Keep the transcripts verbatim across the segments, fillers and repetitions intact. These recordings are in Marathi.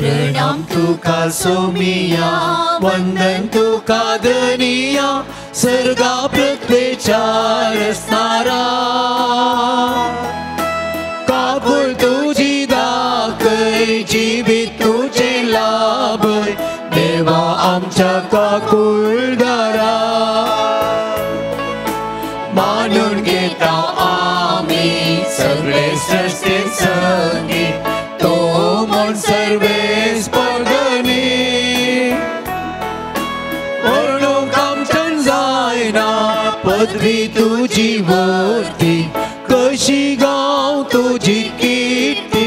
प्रणाम तुका सोमिया, वंदन तुका धनिया, सर्गा पृथ्वीचार असणारा. काकूळ तुझी दाखय, जीवित तुझे लाभय, देवा आमच्या काकुळदारा. मानून घेता आम्ही सगळे सृष्टीत संगीत, तो म्हण सर्वेस परगणी. वर्णूक आमच्यान जायना पदवी तुझी वर्ती, कशी गाव तुझी कीर्ती.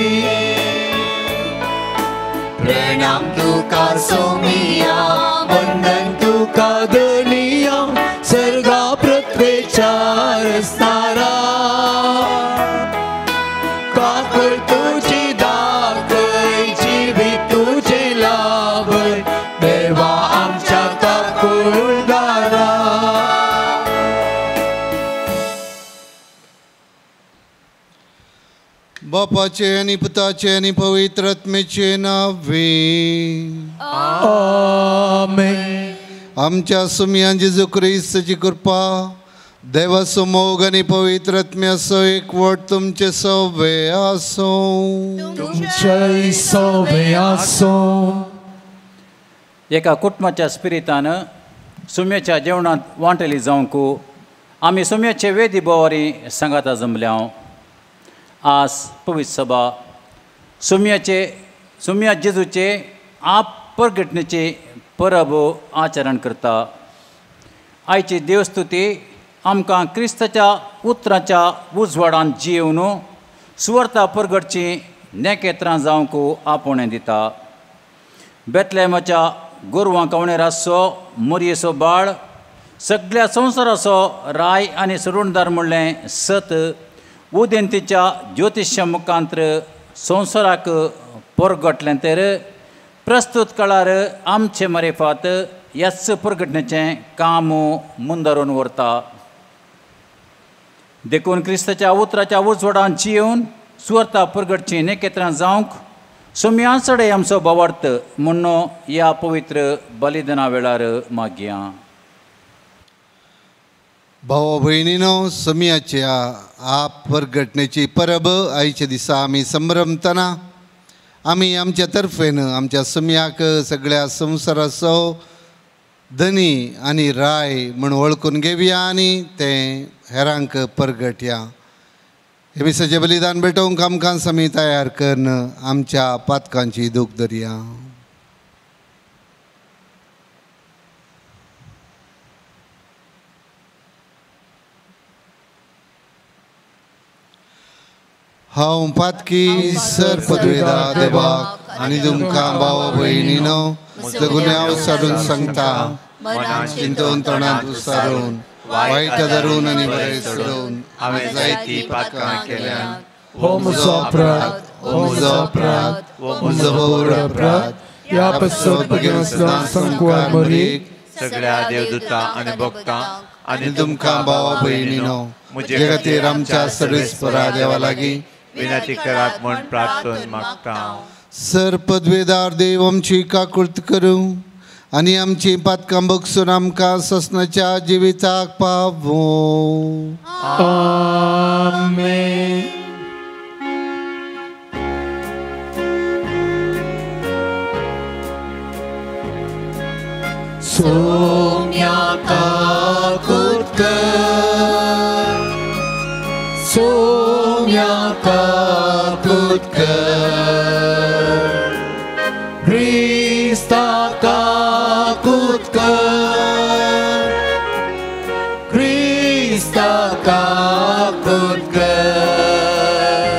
प्रणाम तुका सोमिया, वंदन तुका धनिया, सर्गा पृथ्वीचार असणारा. काकूळ तुझी दाखय, जीवित तुझे लाभय, देवा आमच्या काकुळदारा. बापाचे आणि पुताचे आणि पवित्र आत्मेचे नावे. आमेन. आमच्या सुमियान जेजू ख्रिस्ताची कृपा, देवाचो मोग आणि पवित्र आत्म्याचो एकवट तुमचे सवे आसो. तुमचे सवे आसो. एका कुटुंबाच्या स्पिरितान सुम्याच्या जेवणात वांटली जावंक आमी सुम्याचे वेदी बोवारी सांगाता जमल्या. आज पवित्र सभा सुम्याचे सुम्या जेजूचे आप परगटणेचे परब आचरण करता. आयची देवस्तुती आमकां क्रिस्ताच्या उतराच्या उजवाडान जियेवन सुवार्ता परगटची नेकेत्रां जावंक आपोवणें दिता. बेतलेमाच्या गोरवां कवणेर आसचो मोरयेचो बाळ, सगळ्या संवसाराचो राय आनी सुरुणदार म्हणलें सत उदेंतीच्या ज्योतिश्या मुखांतर संवसाराक परगटलें तर प्रस्तुत काळार आमचे मरेफात ह्याच परगटणेचें काम मुंदारून व्हरता. देखून क्रिस्ताच्या उतराच्या उजवाडान जियेवन सुवार्ता परगटची नेकेत्रां जावंक सुम्यांचडे आमचो भावार्थ म्हणून ह्या पवित्र बलिदाना वेळार मागया. भाव भयणीनो, सुमियाच्या आप परगटणेची परब आयच्या दिसा आमी संभ्रमतना आमी आमच्या तर्फेन आमच्या सुम्याक सगळ्या संवसाराचो धनी आनी राय म्हण वळखून घेवया आनी तें हेरांक परगटया. हे विसाचें बलिदान भेटोवंक आमकां समी तयार करन आमच्या पातकांची दूख धरया. हांव पातकी सर पदवेदार देवाक आनी तुमकां भाव भयणीनो म्हजो गुन्यांव सारून सांगता. मनांत चिंतून तोंडांत उसारून वायट धरून आनी बरें सोडून हांवें जायतीं पातकां केल्यात. हो म्हजो अपराध, हो म्हजो अपराध, हो म्हजो घोर अपराध. ह्या पसत भगवंतान संकुवार मरीक सगळ्या देवदूतां आनी भक्तां आनी तुमकां भाव भयणीनो म्हजे खातीर आमच्या सर्वेस्परा देवा लागीं विनंती करात म्हूण प्रार्थना मागता. सर पदवेदार देव आमची काकुळट करूं आनी आमची पातकां बगसून आमकां ससनाच्या जिविताक पावो. आमेन. सोम्या काकुळट कर, सोम्या काकुळट कर, क्रिस्ता काकुळट कर, क्रिस्ता काकुळट कर,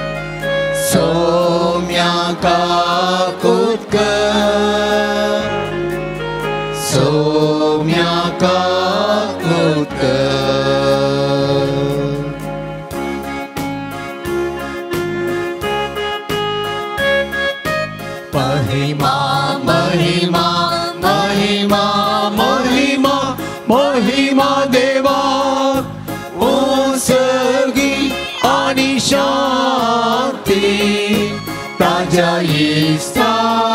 सोम्या काकुळट कर, सोम्या काकुळट कर. महिमा महिमा महिमा महिमा महिमा देवा ओसर्गी आणि शांती ताज्या इष्टा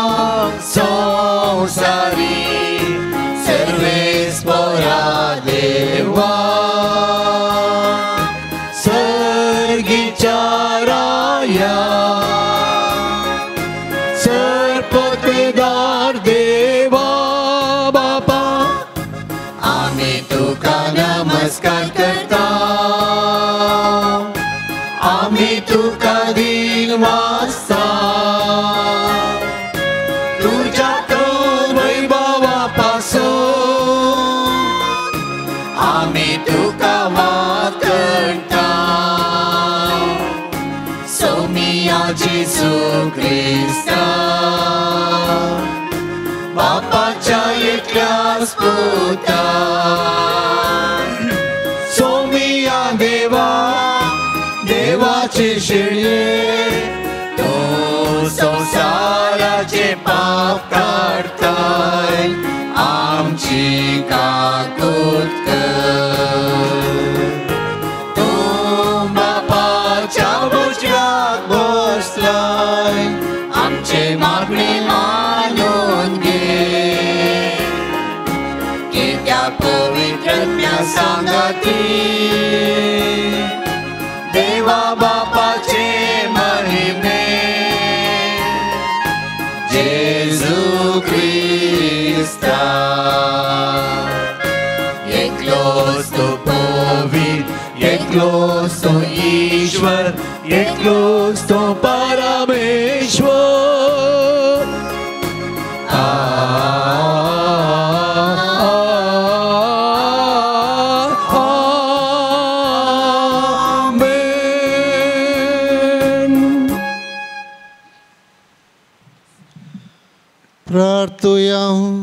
वाजता तुझ्या वैभवापासून आम्ही तुका वाकणता सोमिया जेजू ख्रिस्ता बापाच्या एकल्याच पुता सोमिया देवा देवाचे शेळये तो संसाराचे पाप काढताय आमची काकूत कर तो बापाच्या भुजगात बसलाय आमचे मागणे मानून घे की त्या पवित्र संगती देवा बापाचे महिमे जेजू ख्रिस्ता एकलोच तो पवित्र एकलोच तो ईश्वर एकलोच तो परमेश्वर प्रार्थूया.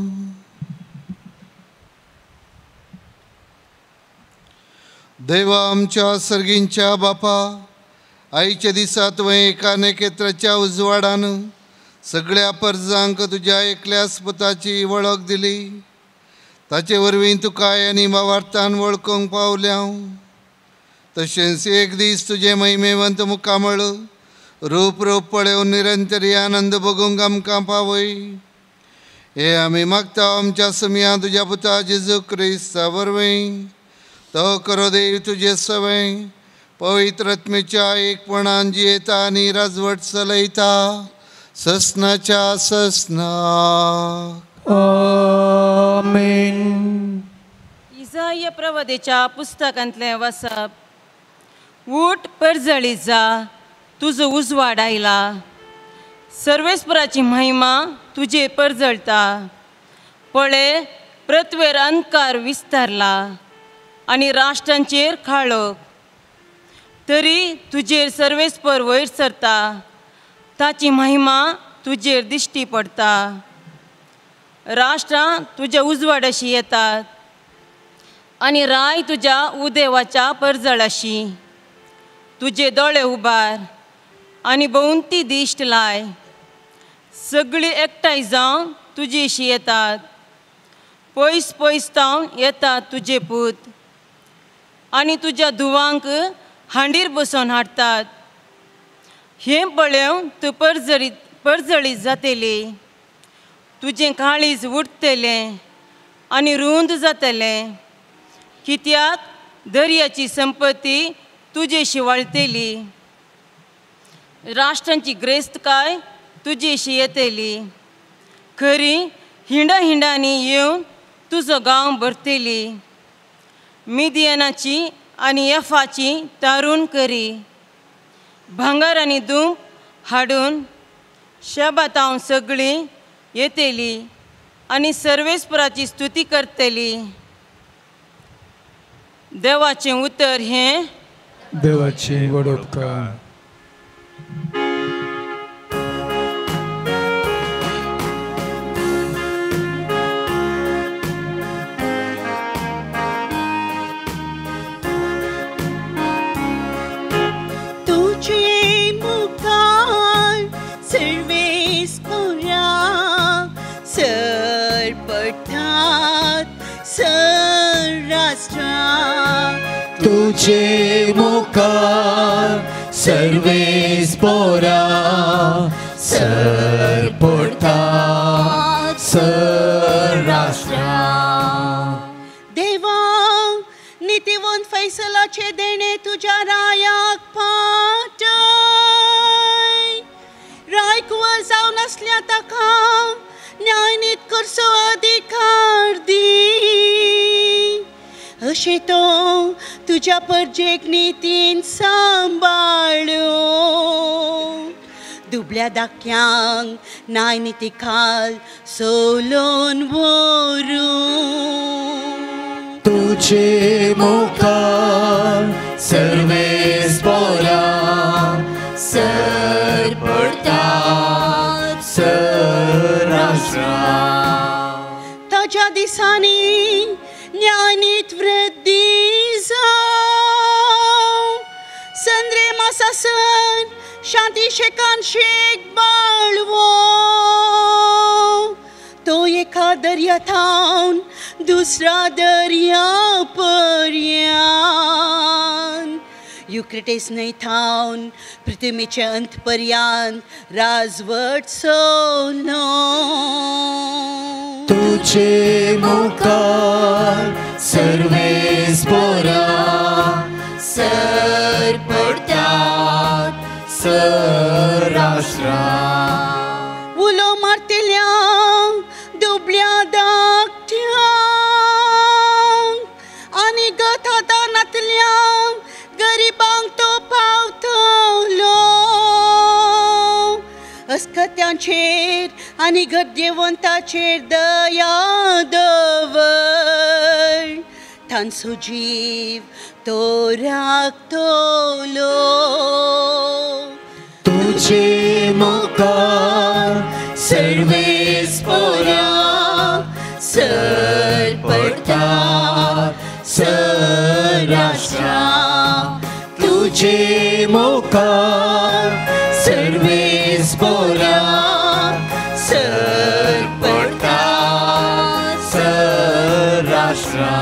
देवा आमच्या सर्गींच्या बापा आईच्या दिसा तुवें एका नखेत्राच्या उजवाडान सगळ्या परजांक तुज्या एकल्याच पुताची वळख दिली ताचे वरवीं तुका आनी भावार्थान वळखूंक पावल्या तशेंच एक दीस तुजे महिमेवंत मुखामळ रूप रूप पळोवन निरंतरी आनंद भोगूंक आमकां पावय हे आमी मागता आमच्या समिया तुज्या पुता जेजू क्रिस्ता वरवीं तो करो देव तुजे सवय पवित्र आत्मेच्या एकपणान जियेता आनी राजवट चलयता ससनाच्या ससना. आमेन. इसाया प्रवादेच्या पुस्तकांतलें वाचप. ऊठ परजळी जा तुजो उजवाड आयला सर्वेस्पराची महिमा तुजे परजळता पळे पृथ्वेर अंधकार विस्तारला आनी राष्ट्रांचेर काळोख तरी तुजेर सर्वेस्पर वयर सरता ताची महिमा तुजेर दिश्टी पडता राष्ट्रां तुज्या उजवाडाशी येतात आनी राय तुज्या उदेवाच्या परजळाशी तुजे दोळे उबार आनी भोंवती दिश्ट लाय सगळीं एकठांय जावन तुजेशी येतात पयस पयस तावन येतात तुजे पूत आनी तुज्या धुवांक हांडीर बसोवन हाडटात हें पळोवन तूं परजळीत परजळीत जातली तुजें काळीज उडटलें आनी रुंद जातलें कित्याक दर्याची संपत्ती तुजेशी वळटली राष्ट्रांची ग्रेस्तकाय तुजेशी येतली खरी हिंडा हिंडांनी येवन तुजो गांव भरतली मिदियानाची आनी एफाची तारून करी भांगर आनी दूब हाडून शबातांव सगळीं येतली आनी सर्वेस्पराची स्तुती करतली देवाचें उतर हें देवाची वडोवकार. तुझे मुखार सर्वेस्परा सरपडटा सर्राष्ट्रा देवा नितीवन फैसलाचे देणे तुझ्या रायाक पाठय राय कुंवर जावन आसल्या ताका न्यायनीत करचो अधिकार दी अशें तो तुज्या परजेक नितीन सांबाळ्यो दुबळ्या दाक्यांक नाय निती खाल सोलोन व्हरून तुझे मुखार सर्वेस पोरा सर पडतात सरासरा ताच्या दिसांनी न्यायनीत वृद्धी जावं संद्रे मासासन शांती शेकान शेक बाळवो तो एका दर्या थावन दुसरा दर्या पर्यंत युक्रेटीस न्हंय थावन पृथ्वीचे अंत पर्यंत राजवट चलो तुझे मुखार सर्वेस पोरा सर पडतात सरासरा उलो मारतेल्या दुबळ्या धाकट्यांक आनी गथादानांतल्या गरिबांक तो पावतलो अस्खत्यांचेर आनी गद्यवंताचेर दया दवर तांचो जीव तो राखतलो तुझे मुखार सर्वेस पोरा सर पडतात सरासरा तुझे मुखार सर्वेस पोरा सर पडतात सरासरा.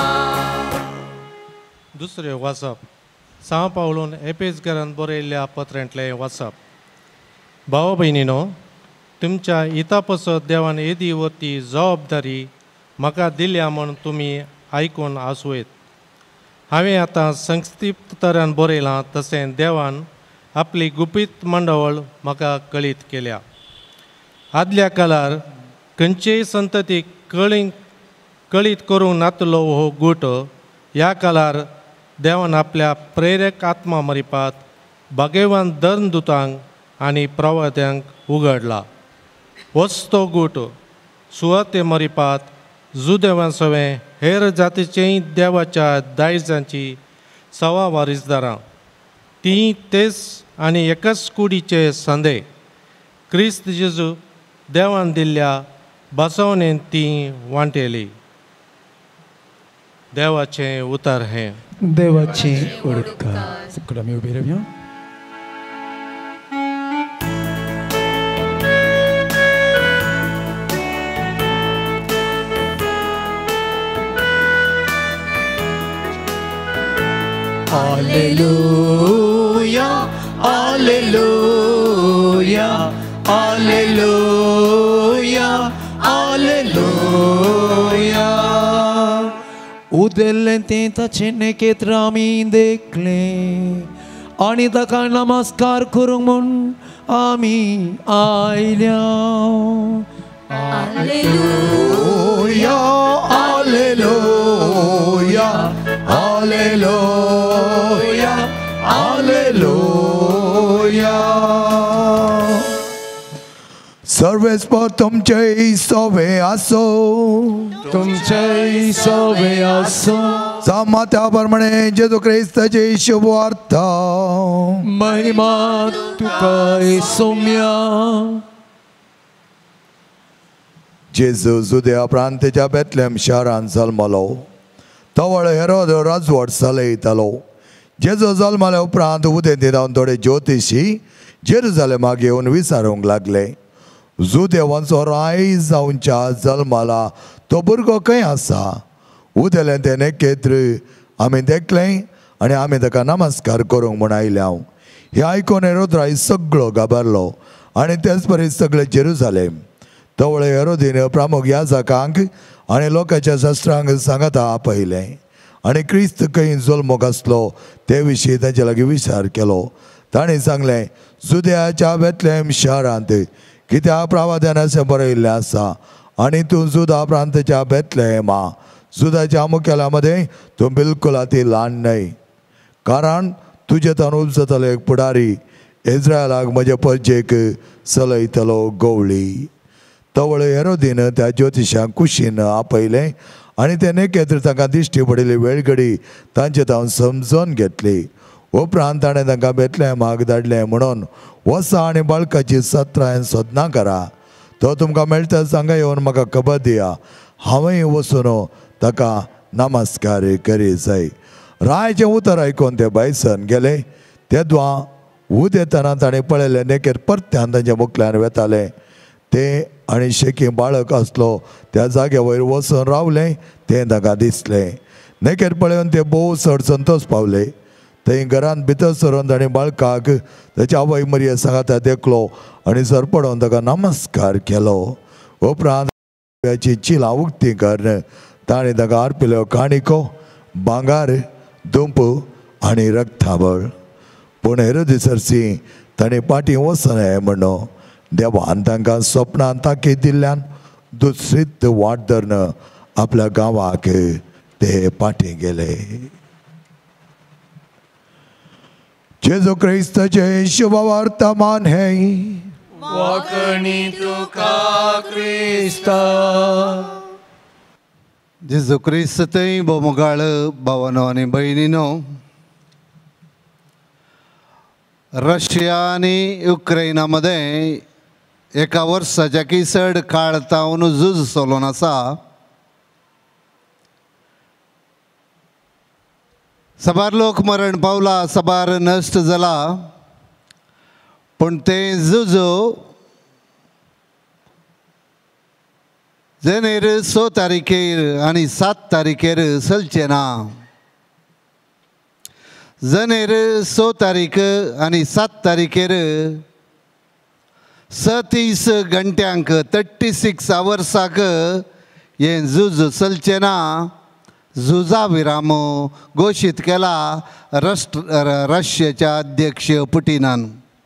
दुसरें वाचप सां पावलून एपेजकारान बरयल्ल्या पत्रांतलें वाचप. भाव भयणीनो, तुमच्या हिता पसत देवान येदी वरती जबाबदारी म्हाका दिल्या म्हूण तुमी आयकून आसुयेत. हांवें आतां संक्षिप्त तरान बरयलां तशें देवान आपली गुपीत मंडवळ म्हाका कळीत केल्या. आदल्या काळार खंयचेय संततीक कळी कळीत करूंक नातलो हो गूट ह्या काळार देवान आपल्या प्रेरक आत्मा मरिपात भाग्यवान धर्मदुतांक आनी प्रवाद्यांक उगडला. होच तो गूट सुवाते मरिपात जुदेवां सवें हेर जातीचेय देवाच्या दायजांची सवा वारीसदारां तीं तेच आनी एकाच कुडीचे संदे क्रिस्त जेजू देवान दिल्ल्या बसवणेन तीं वांटेली. देवाचें उतर हें. देवाची उडका फुकट आमी उबे रावया. Alleluia, alleluia, alleluia, alleluia. उदेल्ले तें ताचे नेकेत्र आमी देखले आनी ताका नमस्कार करूंक म्हूण आमी आयल्या. Alleluia, alleluia, alleluia, alleluia. सर्वेस्पर तुमचे सोवे आसो, तुमचे सोवे आसो. सामा त्या प्रमाणे जेजू क्रिस्ताची शुभ वार्ता. महिमा तुका सौम्या. जेजू जुदेया प्रांताच्या बेथलेम शारांत जल्मलो. तवळ हेरोद राजवट चलयतालो. जेजू जल्मल्या उपरांत उदेंत रावन थोडे ज्योतिशी जेरुजालेमाक येवन विचारूंक लागले, जुदेवांचो राय जावच्या जल्माला तो भुरगो खंय आसा? उदेलें तें नेकेत्र आमी देखलें आनी आमी ताका नमस्कार करूंक म्हूण आयल्या. हें आयकून हेरोद्राय सगळो गाबरलो आनी तेच परीस सगळे जेरुजालेम. तवळे हेरोदीन प्रमुख याजकांक आनी लोकांच्या शस्त्रांक सांगता आपयलें आनी क्रिस्त खंय जल्मूक आसलो ते विशीं ताचे लागीं विचार केलो. ताणें सांगलें, जुदेयाच्या बेथलेम शारांत कित्याक प्रवाद्यान अशें बरयल्लें आसा, आनी तूं जुदा प्रांताच्या बेथलेमा जुदाच्या मुखेल्या मदें तूं बिलकुल ती ल्हान न्हय, कारण तुजे तान उपजतलो एक पुडारी इस्रायलाक म्हजे परजेक चलयतलो गवळी. तवळ हेरोदीन त्या ज्योतिशाक कुशीन आपयलें आनी ते नेकेत्र तांकां दिश्टी पडिल्ली वेळगडी तांचे तावन समजोन घेतली. उपरांत ताणें तांकां बेतलेहमाक धाडलें म्हणून वसा आनी बाळकाची सत्रायन सोदना करा. तो तुमकां मेळटा सांगा येवन म्हाका खबर दिया. हांवें वचून ताका नमस्कार करी जाय. रायचें उतर आयकून ते भायसन गेले. तेदवा उद येतना ताणें पळयलें नेकेर परत्यान तांच्या मुखल्यान वेतालें. ते आनी शेकी बाळक आसलो त्या जाग्या वयर वचून रावलें तें ताका दिसलें. नेकेर पळयोवन ते भोव चड संतोश पावले. थंय घरांत भितर सरून ताणें बाळकाक ताच्या आवय मरिये सांगाता देखलो आनी सरपडोवन ताका नमस्कार केलो. उपरांत चिलां उक्ती करन ताणें ताका अर्पिल्ल्यो काणिको, भांगार, दुंप आनी रक्ताबळ. पूण हेरोदेसाची ताणें पाटी वचना म्हणून देवान तांकां स्वप्नांत ताकीद दिल्ल्यान दुसरीत वाट धरन आपल्या गांवाक ते पाटी गेले. जेजू क्रिस्ताचे शुभ वर्तमान हे वखणी तुका क्रिस्ता. जेजू क्रिस्त थंय बोमगाळ भावानो आनी भयणीनो, रशिया आनी युक्रेनामध्ये एका वर्साच्या किसड काळ तावन झूज चलून आसा. सबार लोक मरण पावला, सबार नश्ट जाला. पण तें झूज जेनेर स तारीखेर आनी सात तारीखेर चलचें ना. जनेर स तारीख आनी सात तारीखेर सतीस घंट्यांक थर्टी सिक्स आवर्साक हें झूज चलचें ना. झुजा विराम घोशीत केला राष्ट्र रशियाच्या अध्यक्ष पुटिनान.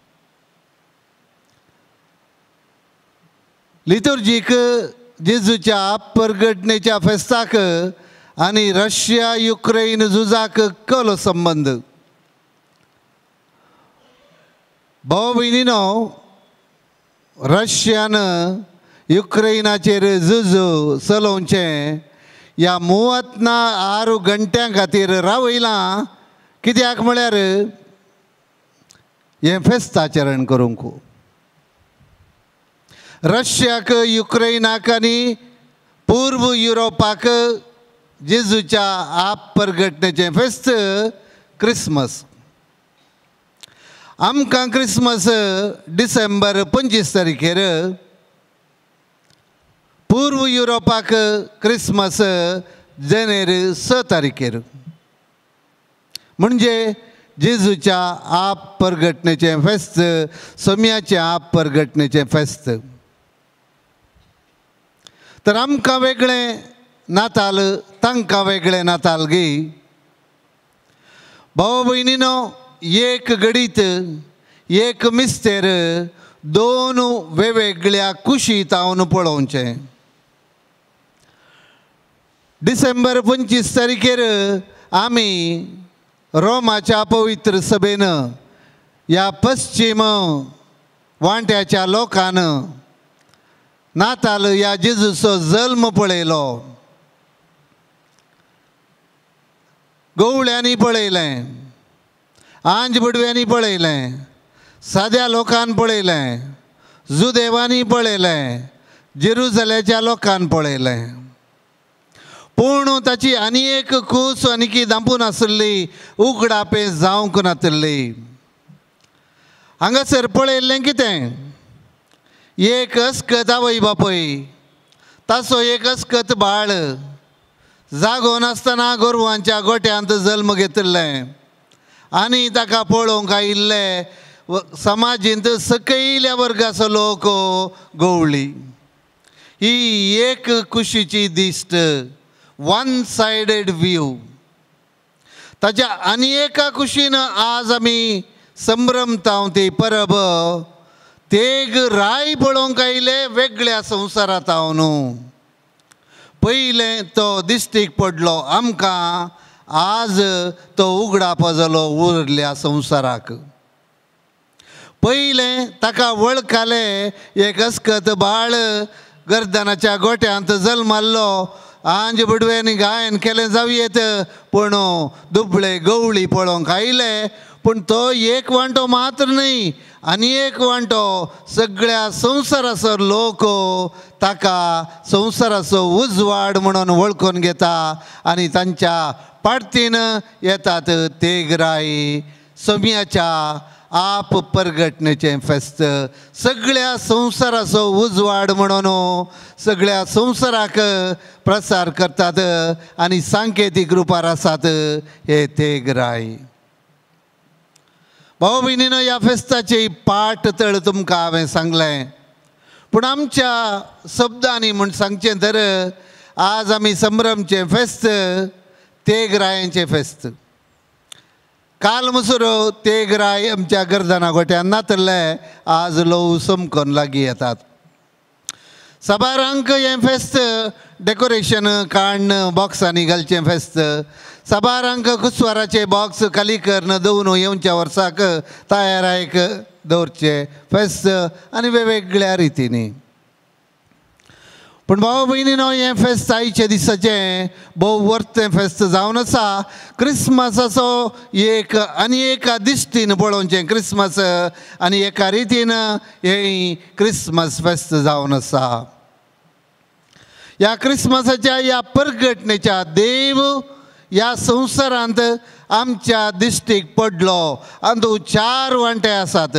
लितुर्जीक जेजूच्या परगटणेच्या फेस्ताक आनी रशिया युक्रेन झुजाक कलो संबंध. भाव भयणीनो, रशियान युक्रेनाचेर झूज चलोवचें ह्या मुवत्ना आरू घंट्यां खातीर रावयलां. कित्याक म्हळ्यार हें फेस्ताचरण करूंक. रशियाक, युक्रेनाक आनी पूर्व युरोपाक जेजूच्या आप परगटणेचें फेस्त क्रिसमस. आमकां क्रिसमस डिसेंबर पंचवीस तारीखेर, पूर्व युरोपाक क्रिसमस जेनेर स तारीखेर. म्हणजे जेजूच्या आप परगटणेचें फेस्त, सोम्याचें आप परगटणेचें फेस्त. तर आमकां वेगळें नाताल, तांकां वेगळें नाताल गे. भाव भयणीनो, एक घडीत एक मिस्तेर दोन वेगवेगळ्या कुशीत हांवन पळोवचें. डिसेंबर पंचवीस तारीखेर आमी रोमाच्या पवित्र सभेन ह्या पश्चिम वांट्याच्या लोकान नाताल ह्या जेजूचो जल्म पळयलो. गवळ्यांनी पळयलें, आंज बडव्यांनी पळयलें, साद्या लोकान पळयलें, जुदेवांनी पळयलें, जेरुजलेच्या लोकान पळयलें. पूण ताची आनी एक कूस आनीकी दांपून आसली, उगडापे जावंक नासली. हांगासर पळयल्लें कितें? एक अस्कत आवय बापय, ताचो एक अस्कत बाळ जागो नासतना गोरवांच्या गोट्यांत जल्म घेतिल्लें आनी ताका पळोवंक आयिल्ले समाजींत सकयल्या वर्गाचो लोक गवळी. ही एक कुशीची दिश्ट, वन सायडेड व्यू. ताच्या आनी एका कुशीन आज आमी संभ्रमताव ती परब. तेग राय पळोवंक आयले वेगळ्या संवसारांत हांव न्हू. पयलें तो दिश्टीक पडलो आमकां, आज तो उगडाप जालो उरल्या संवसाराक. पयलें ताका वळखालें एक अस्कत बाळ गर्दनाच्या गोट्यांत जल्माल्लो आंज बुडवेन गायन केलें जावयेत पूण दुबळे गवळी पळोवंक आयले पूण तो एक वांटो मात्र न्ही आनी एक वांटो सगळ्या संवसाराचो लोक ताका संवसाराचो उजवाड म्हणून वळखून घेता आनी तांच्या पाडतीन येतात तेगराई सोम्याच्या आप परगटणेचें फेस्त सगळ्या संवसाराचो उजवाड म्हणून सगळ्या संवसाराक प्रसार करतात आनी सांकेतीक रुपार आसात हे तेगराई. भाव भयणीनो, ह्या फेस्ताची पाठ तळ तुमकां हांवें सांगलें पूण आमच्या शब्दांनी म्हूण सांगचें तर आज आमी संभ्रमचें फेस्त तेगरायांचें फेस्त. काल मसूर तेगराय आमच्या गर्दना गोट्यान नातल्ले आज लोव समकोन लागीं येतात. सभारांक हें फेस्त डेकोरेशन काडन बॉक्सांनी घालचें फेस्त. सभारांक कुस्वाराचे बॉक्स खाली करन दवरून येवच्या वर्साक तयारायक दवरचे फेस्त आनी वेगवेगळ्या रितींनी. पूण भाव भयणीनो, हें फेस्त आयचे दिसाचें भोव वर्तें फेस्त जावन आसा. क्रिस्मसाचो एक आनी एका दिश्टीन पळोवचें क्रिस्मस आनी एका रितीन हें क्रिस्मस फेस्त जावन आसा. ह्या क्रिस्मसाच्या ह्या परगटणेच्या देव ह्या संवसारांत आमच्या दिश्टीक पडलो आनी चार वांटे आसात.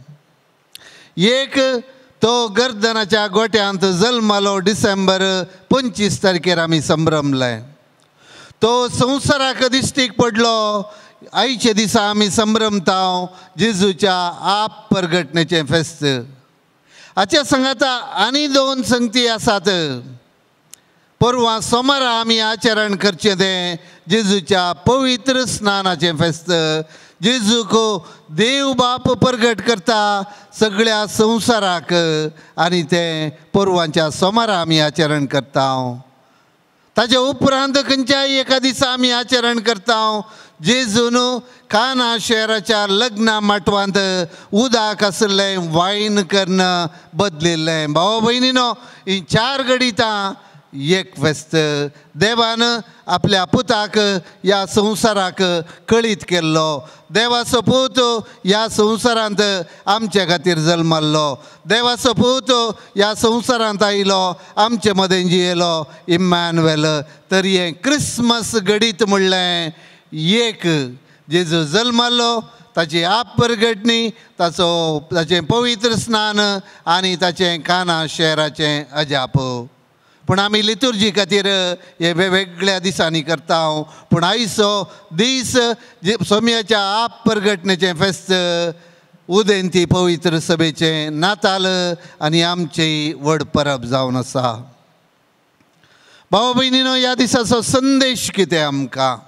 एक तो गर्दनाच्या गोट्यांत जल्मालो डिसेंबर पंचवीस तारखेर आमी संभ्रमले. तो संवसाराक दिश्टीक पडलो आयचे दिसा आमी संभ्रमता जेजूच्या आप परगटणेचें फेस्त. हाच्या सांगाता आनी दोन संगती आसात. परवां सोमारा आमी आचरण करचें तें जेजूच्या पवित्र स्नानाचें फेस्त. जेजूक देव बाप परगट करता सगळ्या संवसाराक आनी तें परवांच्या सोमारा आमी आचरण करता. ताचे उपरांत खंयच्याय एका दिसा आमी आचरण करता जेजून काना शहराच्या लग्ना माटवांत उदक आसलें वायन कर्ण बदलिल्लें. भाव भयणीनो, ही चार गडितां एक फेस्त. देवान आपल्या पुताक ह्या संवसाराक कळीत केल्लो. देवाचो पूत ह्या संवसारांत आमचे खातीर जल्माल्लो. देवाचो पूत ह्या संवसारांत आयलो आमचे मदें जियेलो इम्मॅन्युएल. तर हें क्रिस्मस घडीत म्हणलें एक जेजू जल्माल्लो, ताची आप परगटणी, ताचो ताचें पवित्र स्नान आनी ताचें काना शहराचें अजाप. पूण आमी लितुर्जी खातीर हे वेगवेगळ्या दिसांनी करता. पूण आयचो दीस सोम्याच्या आप परगटणेचें फेस्त, उदेंती पवित्र सभेचें नाताल आनी आमची व्हड परब जावन आसा. भाव भयणीनो, ह्या दिसाचो संदेश कितें आमकां?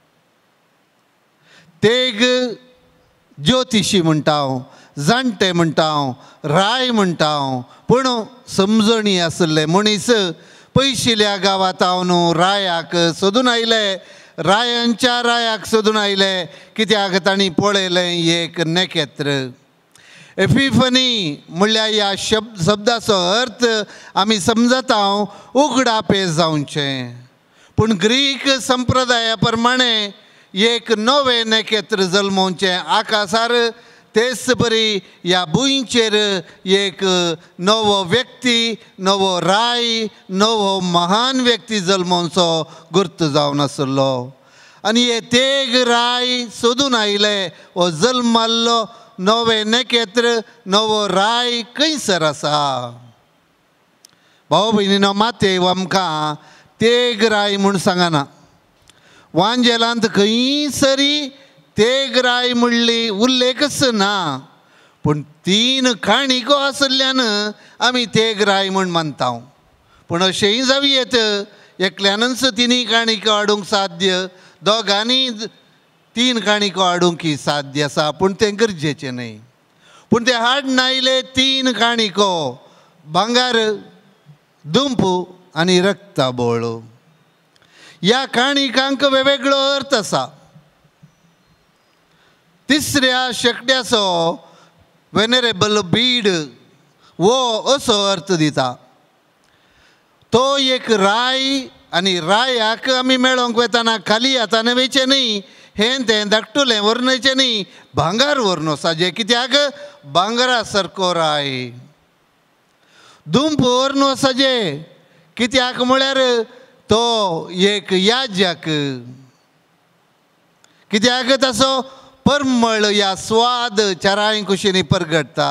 तेग ज्योतिशी म्हणटा हांव, जाणटे म्हणटा हांव, राय म्हणटा हांव. पूण समजणी आसले मनीस पयशिल्ल्या गांवांत हांव रायाक सोदून आयले. रायांच्या रायाक सोदून आयले कित्याक तांणी पळयलें एक नखेत्र. एफिफनी म्हणल्यार ह्या शब्द शब्दाचो अर्थ आमी समजता उगडापे जावचें. पूण ग्रीक संप्रदाया प्रमाणे एक नवें नखेत्र जल्मोवचें आकाशार. तेच बरी ह्या भुंयचेर एक नवो व्यक्ती, नवो राय, नवो महान व्यक्ती जल्मोवचो गुर्त जावन आसलो. आनी हे तेग राय सोदून आयले. हो जल्माल्लो नवें नखेत्र, नवो राय खंयसर आसा? भाव भयणीनो, मातेव आमकां तेग राय म्हूण सांगना. वांजेलांत खंयसरी तेगराय म्हणली उल्लेखच ना. पूण तीन काणिको आसल्यान आमी तेगराय म्हूण मानता. पूण अशेंय जावयेत एकल्यानच तिनी काणिको हाडूंक साध्य, दोगांनी तीन काणिको हाडूंक ही साध्य आसा. पूण तें गरजेचें न्हय. पूण ते हाडून आयले तीन काणिको, भांगार, दुंप आनी रक्ताबोळ. ह्या काणिकांक वेगवेगळो अर्थ आसा. तिसऱ्या शेकड्याचो वेनरेबल बीड वो असो अर्थ दिता. तो एक राय आनी रायाक आमी मेळोंक वेताना खाली हातान वेचे न्ही, हें तें धाकटुलें व्हरनचें न्ही, भांगार व्हरून वसाचें. कित्याक भांगारा सारको राय. दुंप व्हरून वसाचें कित्याक म्हळ्यार तो एक याजक. कित्याक ताचो परमळ या स्वाद चारांय कुशींनी परगडटा.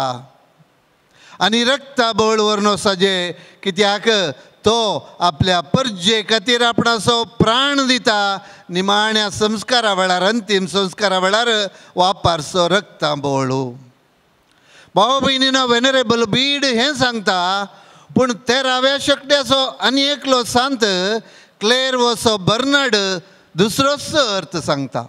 आनी रक्ताबळ व्हरून वसाचें कित्याक तो आपल्या परजे खातीर आपणाचो प्राण दिता. निमाण्या संस्कारा वेळार, अंतीम संस्कारा वेळार वापारचो रक्ताबोळू. भाव भयणीनो, वेनरेबल बीड हें सांगता, पूण तेराव्या शेंकड्याचो आनी एकलो सांत क्लेरवोसो बर्नार्ड दुसरोच अर्थ सांगता.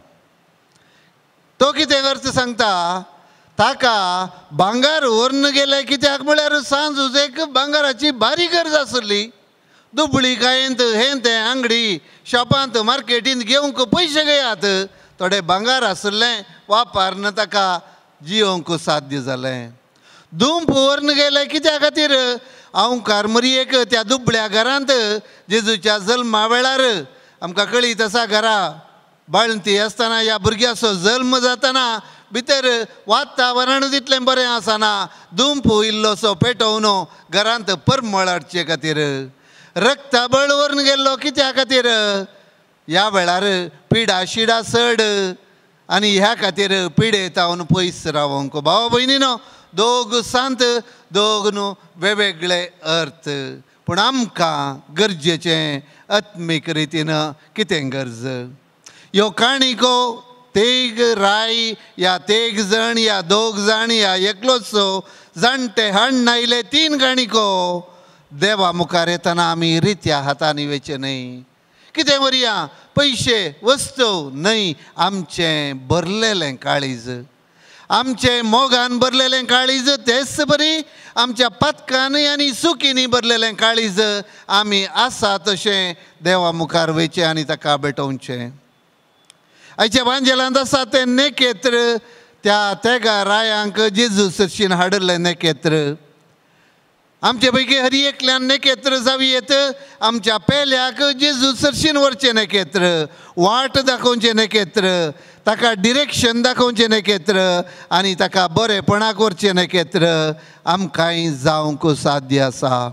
तो कितें अर्थ सांगता, ताका भांगार व्हरून गेले कित्याक म्हळ्यार सांज उजेक भांगाराची बारी गरज आसली. दुबळी कायेंत हें तें आंगडी शॉपांत मार्केटींत घेवंक पयशे घेयात. थोडें भांगार आसलें वापारन ताका जियोंक साध्य जालें. दुंप व्हरून गेले कित्या खातीर, हांव कारमरयेक त्या दुबळ्या घरांत जेजूच्या जल्मा वेळार आमकां कळीत आसा, घरा बाळंती आसतना ह्या भुरग्याचो जल्म जातना भितर वातावरण तितलें बरें आसना. दुंप इल्लोसो पेटोवन घरांत परमळ हाडचे खातीर. रक्ताबळ व्हरून गेल्लो कित्या खातीर, ह्या वेळार पिडा शिडा चड आनी ह्या खातीर पिडेतावन पयस रावंक. भाव भयणीनो, दोग सांत, दोग न्हू वेगवेगळे अर्थ. पूण आमकां गरजेचें आत्मीक रितीन कितें गरज. ह्यो काणिको तेग राय या तेग जण या दोग जाण या एकलोच जाणटे हाडून आयले तीन काणिको देवा मुखार येतना आमी रित्या हातांनी वेचे न्ही. कितें व्हरया, पयशे वस्तू न्हय, आमचें भरलेलें काळीज. आमचें मोगान भरलेलें काळीज तेच बरी आमच्या पातकांनी आनी सुखींनी भरलेलें काळीज आमी आसा तशें देवा मुखार वेचें आनी ताका भेटोवचें. आयच्या भांजेलांत आसा तें नेकेत्र, त्या तेगा रायांक जेजू सरशीन हाडलें नेकेत्र. आमचे पैकी हर एकल्यान नेकेत्र जावी येत. आमच्या पेल्याक जेजू सरशीन व्हरचें नेकेत्र, वाट दाखोवचें नेकेत्र, ताका डिरेक्शन दाखोवचें नेकेत्र आनी ताका बरेपणाक व्हरचें नेकेत्र आमकांय जावंक साध्य आसा.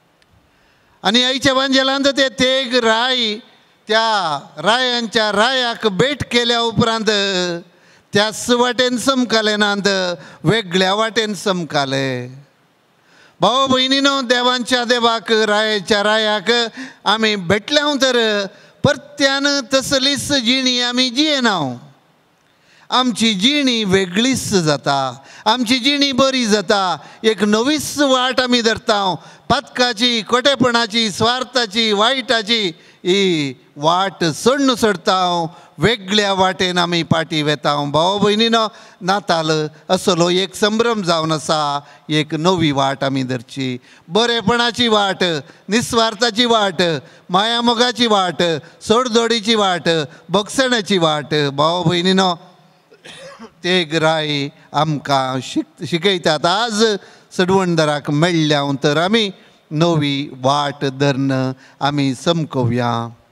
आनी आयच्या भांजेलांत ते तेग राय त्या रायांच्या रायाक भेट केल्या उपरांत त्याच वाटेन समकाले नात, वेगळ्या वाटेन समकाले. भाव भयणीनो, देवांच्या देवाक रायाच्या रायाक आमी भेटल्या तर परत्यान तसलीच जिणी आमी जियेना. आमची जिणी वेगळीच जाता, आमची जिणी बरी जाता. एक नवीच वाट आमी धरता. पातकाची, खोटेपणाची, स्वार्थाची, वायटाची ही वाट सोडून सोडता. वेगळ्या वाटेन आमी पाटी वेता. भाव भयणीनो, नाताल असलो एक संभ्रम जावन आसा. एक नवी वाट आमी धरची. बरेपणाची वाट, निस्वार्थाची वाट, माया मोगाची वाट, सोडदोडीची वाट, बगसण्याची वाट. भाव भयणीनो, तेग राय आमकां शिक शिकयतात. आज सडवणदाराक मेळ्ळ्या तर आमी नवी वाट धरन आमी समकोवया.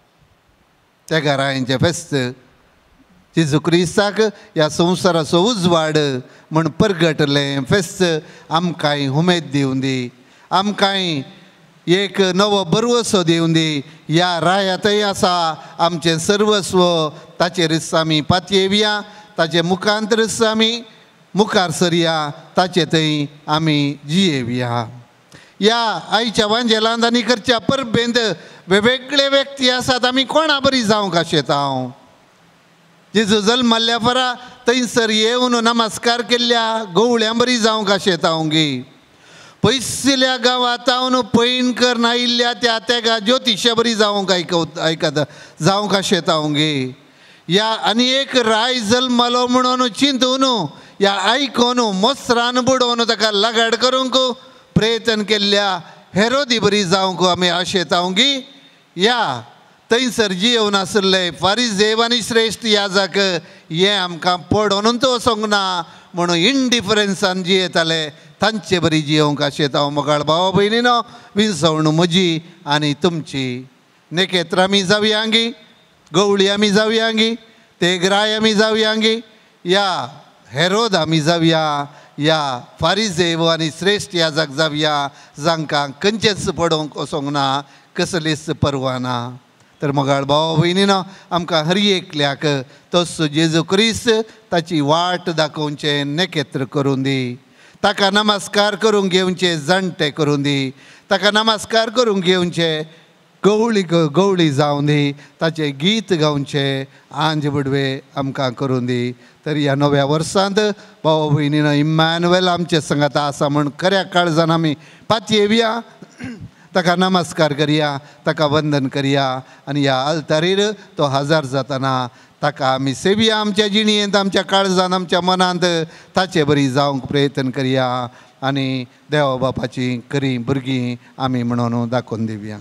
तेगा रायांचें फेस्त जेजू क्रिस्ताक ह्या संवसाराचो उजवाड म्हण परगटलें फेस्त आमकांय उमेद दिवं दी. आमकांय एक नवो बरवसो दिवं दी. ह्या रायातय आसा आमचें सर्वस्व. ताचेरच आमी पातयेवया, ताचे मुखांतरच आमी मुखार सरया, ताचे थंय आमी जियेवया. ह्या आयच्या वांजेलांत आनी करच्या परबेंत वेगवेगळे व्यक्ती आसात. आमी कोणा बरी जावंक आशेता. हांव जेजू जल्माल्या फरा थंयसर येवन नमस्कार केल्ल्या गवळ्यां बरी जावंक आशेता. हांव गे पयसल्या गांवांत हांव पैणकर नायिल्ल्या त्या तेगा ज्योतिशा बरी जावंक आयकव आयकत जावंक आशेता. हांव गे या आनी एक राय जल्मलो म्हणून चिंतून या आयकून मोसरान बुडोवन ताका लगाड करूंक प्रयत्न केल्ल्या हेरोदी बरी जावंक आमी आशेता. गी या थंयसर जियोवन आसले फारिझेव आनी श्रेश्ठ याजक हे आमकां पडोनूच वचोंक ना म्हणून इनडिफरन्सान जियेताले तांचे बरी जियोंक आशेत हांव मोगाळ भावा भयणीनो विंसवण म्हजी आनी तुमची नेकेत्र आमी जावयांगी गवळी आमी जावयांगी तेगराय आमी जावयांगी या हेरोद आमी जावया या फारिझेव आनी श्रेश्ठ याजक जावया जांकां खंयचेच पडोवंक वचोंक ना कसलीच परवा ना तर मोगाळ भावा भयणीनो आमकां हर एकल्याक तसो जेजू क्रिस्त ताची वाट दाखोवचें नेकेत्र करून दी ताका नमस्कार करूंक घेवचे जाणटे करून दी ताका नमस्कार करूंक घेवचे गवळी गवळी जावन दी ताचें गीत गावचें आंज बडवे आमकां करून दी तर ह्या नव्या वर्सांत भावा भयणीनो इम्मॅन्युएल आमचे संगत आसा म्हण खऱ्या काळजान आमी पातयेवया ताका नमस्कार करया ताका वंदन करया आनी ह्या आल्तारीर तो हजार जातना ताका आमी सेवया आमच्या जिणयेंत आमच्या काळजान आमच्या मनांत ताचे बरी जावंक प्रयत्न करया आनी देवा बापाची खरी भुरगीं आमी म्हणून दाखोवन दिवया.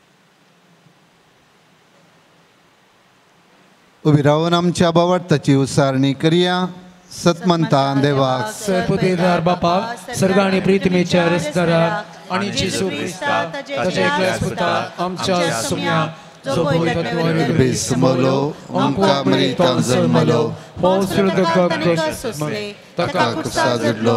उबी रावन आमच्या बावटाची उसारणी करया. सतमंता देवाक सर्वपुतेदार बापाक सर्ग आनी प्रितमेच्या रसदाराक आनी जेजू क्रिस्ताक ताच्या एकल्याच पुताक आमच्या सुम्या जो बेसमलो आमकां मरितां जल्मलो ताका कुसा जडलो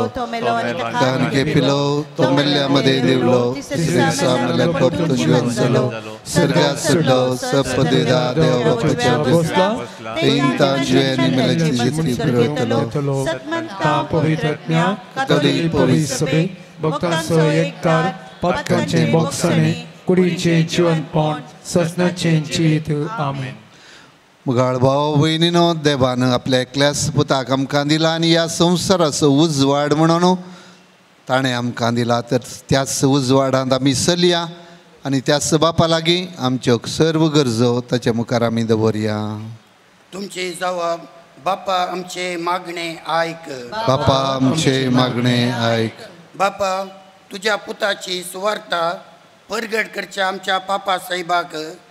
दान केपिलो तो मेल्ल्यामध्ये देवलो तिसऱ्या दिसा मेल्ल्या परतो जिवंत जालो सर्गात चडलो सपदेदार देवा बापाच्या बसला तेंता जिवेनी मेल्याची जितली फिरयतलो सतमंता पवित्रज्ञा कातोलीक पवित्र सभे भक्तांचो एककार पातकांचे बोगसणे कुडीचे जिवंतपण ससनाचें जीत आमेन. मुगाळ भाव भयणीनो देवान आपल्या एकल्याच पुताक आमकां दिला आनी ह्या संवसाराचो उजवाड म्हणून ताणें आमकां दिला तर त्याच उजवाडांत आमी चलया आनी त्याच बापा लागीं आमच्यो सर्व गरजो ताचे मुखार आमी दवरया. तुमचे जबाब बापा आमचे मागणे आयक बापा आमचे मागणे आयक. बापा तुज्या पुताची सुवार्ता परगट करच्या आमच्या पापा साहेबाक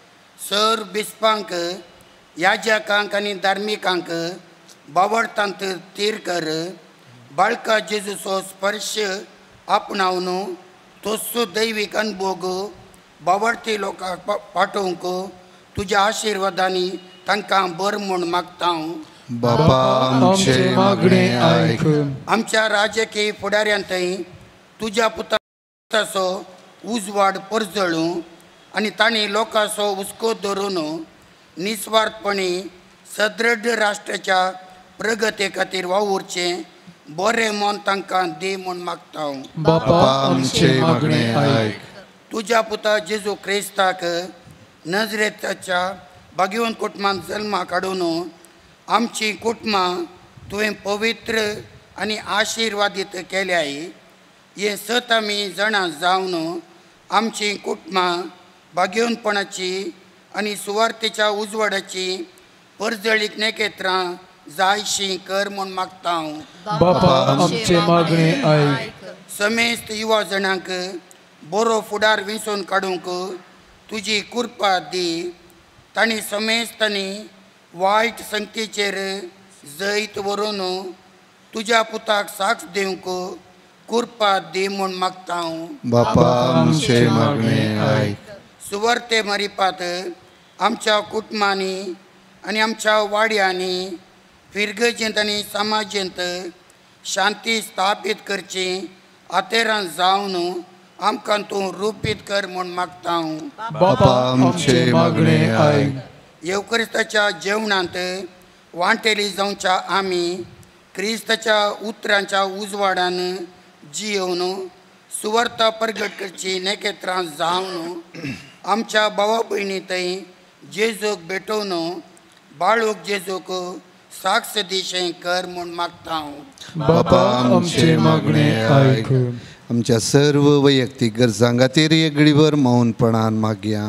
सर बिस्पांक याजकांक आनी धार्मिकांक बावडतांत तीर कर बाळका जेजूचो स्पर्श आपणावन तोचो दैवीक अनुभव बावडती लोकांक पाठोवंक तुज्या आशिर्वादांनी तांकां बर म्हूण मागता. बापा आमचे मागणे आयक. आमच्या राजकीय फुडाऱ्यांतय तुज्या पुताचो उजवाड परजळूं आनी तांणी लोकांचो हुस्को धरून निस्वार्थपणी सदृढ राष्ट्राच्या प्रगती खातीर वावुरचें बरें मन तांकां दी म्हूण मागता. बापा आमचे मागणे आयक. तुज्या पुता जेजू क्रिस्ताक नजरेच्या भाग्यवन कुटुंबांत जल्माक हाडून आमची कुटुंबां तुवें पवित्र आनी आशिर्वादीत केल्याय. हे सत आमी जाणां जावन आमची कुटुंबां भाग्यवनपणाची आनी सुवार्थेच्या उजवाडाची परजळीक नेकेत्रां जायशीं कर म्हूण मागता. बापा आमचे मागणे आयक. समेस्त युवा जाणांक बरो फुडार विंचून काडूंक तुजी कृपा दी. तांणी समेस्तांनी वायट संगतीचेर जैत व्हरून तुज्या पुताक साक्ष दिवंक कृपा दी म्हूण मागता. बापा आमचे मागणे आयक. सुवार्ते मारिपात आमच्या कुटुंबांनी आनी आमच्या वाड्यांनी फिरगजेंत आनी समाजेंत शांती स्थापीत करची आतेरां जावन आमकां तूं रुपीत कर म्हूण मागता. बापा आमचे मागणे आयक. येवक्रिस्ताच्या जेवणांत वांटेली जावच्या आमी क्रिस्ताच्या उतरांच्या उजवाडान जियोवन सुवार्ता परगट करची नेकेत्रां जावन आमच्या भावा भयणी थंय जेजूक भेटोवन बाळूक जेजूक साक्ष दिशें कर म्हूण मागता. बापा आमचे मागणे आयक. आमच्या सर्व वैयक्तीक गरजां खातीर एक घडीभर मौनपणान मागया.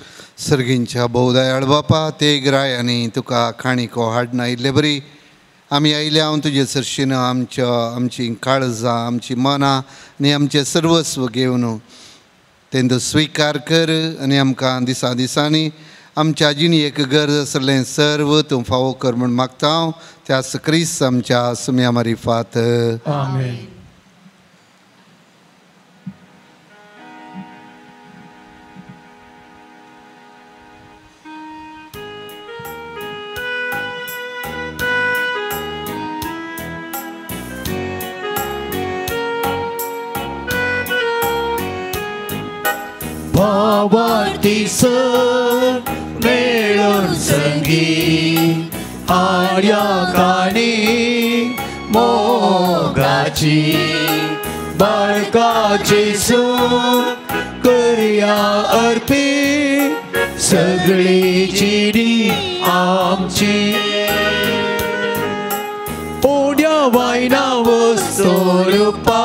सर्गींच्या भोवदयाळ बापा ते गिरायांनी तुका खाणीको हाडून आयिल्ले बरी आमी आयले हांव तुजे सरशीन आमच्या आमची काळजां आमची मनां आनी आमचें सर्वस्व घेवन तेंचो स्विकार कर आनी आमकां दिसा दिसांनी आमच्या जिणेक गरज आसलें सर्व तूं फावो कर म्हूण मागता हांव त्याच क्रिस्त आमच्या सुम्या मारिफात आमेन. भावार्थी सर मेळून संगी आड्या काणी मोगाची बाळकाची सून करया अर्पी सगळी चिडी आमची ओड्या वायना वस्तोरुपा